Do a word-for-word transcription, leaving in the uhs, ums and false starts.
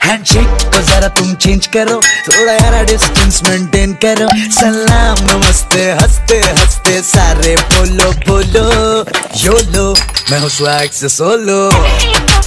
Handshake को जरा तुम चेंज करो, थोड़ा यारा डिस्टेंस मेंटेन करो। सलाम नमस्ते हंसते हंसते सारे बोलो बोलो, योलो मैं हूँ स्वैग से सोलो।